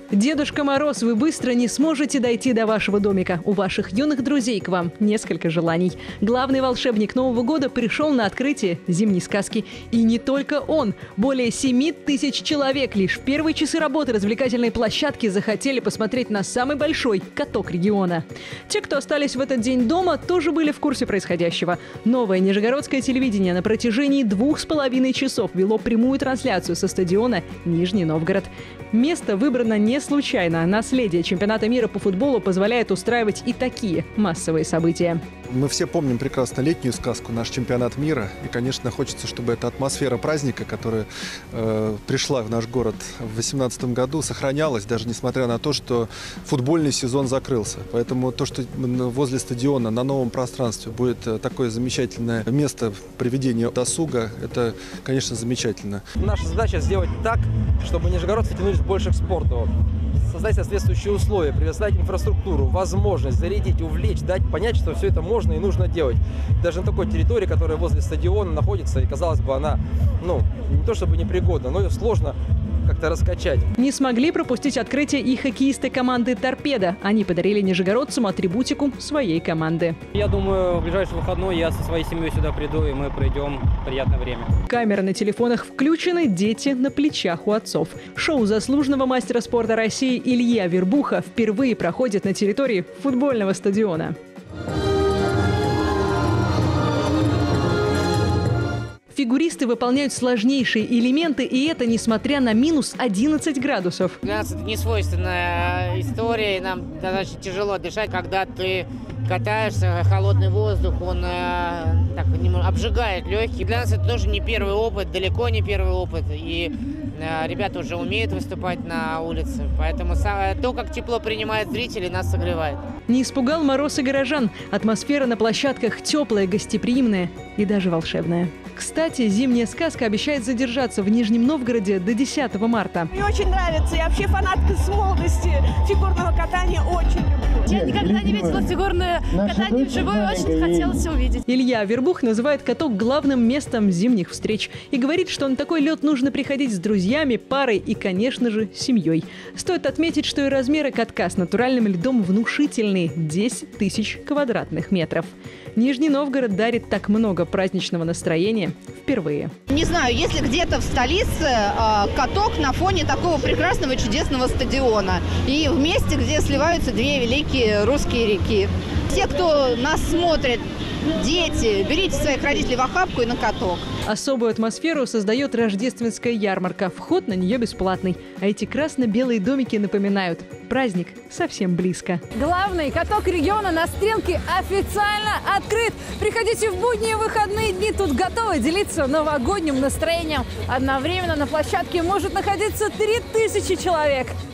Дедушка Мороз, вы быстро не сможете дойти до вашего домика. У ваших юных друзей к вам несколько желаний. Главный волшебник Нового года пришел на открытие зимней сказки. И не только он. Более 7000 человек лишь в первые часы работы развлекательной площадки захотели посмотреть на самый большой каток региона. Те, кто остались в этот день дома, тоже были в курсе происходящего. Новое нижегородское телевидение на протяжении 2,5 часов вело прямую трансляцию со стадиона Нижний Новгород. Место выбрано не случайно. Наследие чемпионата мира по футболу позволяет устраивать и такие массовые события. Мы все помним прекрасно летнюю сказку, наш чемпионат мира. И, конечно, хочется, чтобы эта атмосфера праздника, которая пришла в наш город в 2018 году, сохранялась, даже несмотря на то, что футбольный сезон закрылся. Поэтому то, что возле стадиона на новом пространстве будет такое замечательное место проведения досуга, это, конечно, замечательно. Наша задача сделать так, чтобы нижегородцы тянулись больше к спорту. Создать соответствующие условия, предоставить инфраструктуру, возможность зарядить, увлечь, дать понять, что все это можно и нужно делать. Даже на такой территории, которая возле стадиона находится, и, казалось бы, она, не то чтобы непригодна, но ее сложно как-то раскачать. Не смогли пропустить открытие и хоккеисты команды «Торпедо». Они подарили нижегородцам атрибутику своей команды. Я думаю, в ближайший выходной я со своей семьей сюда приду, и мы проведем приятное время. Камеры на телефонах включены, дети на плечах у отцов. Шоу заслуженного мастера спорта России Илья Вербуха впервые проходит на территории футбольного стадиона. Фигуристы выполняют сложнейшие элементы, и это несмотря на минус 11 градусов. Для нас это не свойственная история, и нам достаточно тяжело дышать, когда ты катаешься, холодный воздух, он так, обжигает легкие. Для нас это тоже не первый опыт, далеко не первый опыт, и ребята уже умеют выступать на улице, поэтому то, как тепло принимает зрителей, нас согревает. Не испугал мороз и горожан. Атмосфера на площадках теплая, гостеприимная и даже волшебная. Кстати, зимняя сказка обещает задержаться в Нижнем Новгороде до 10 марта. Мне очень нравится. Я вообще фанатка с молодости фигурного катания, очень люблю. Я никогда не видела фигурное катание вживую, очень хотелось увидеть. Илья Вербух называет каток главным местом зимних встреч и говорит, что на такой лед нужно приходить с друзьями, парой и, конечно же, семьей. Стоит отметить, что и размеры катка с натуральным льдом внушительные – 10 тысяч квадратных метров. Нижний Новгород дарит так много праздничного настроения впервые. Не знаю, если где-то в столице каток на фоне такого прекрасного и чудесного стадиона. И в месте, где сливаются две великие русские реки. Те, кто нас смотрит, дети, берите своих родителей в охапку и на каток. Особую атмосферу создает рождественская ярмарка. Вход на нее бесплатный. А эти красно-белые домики напоминают – праздник совсем близко. Главный каток региона на Стрелке официально открыт. Приходите в будние выходные дни, тут готовы делиться новогодним настроением. Одновременно на площадке может находиться 3000 человек.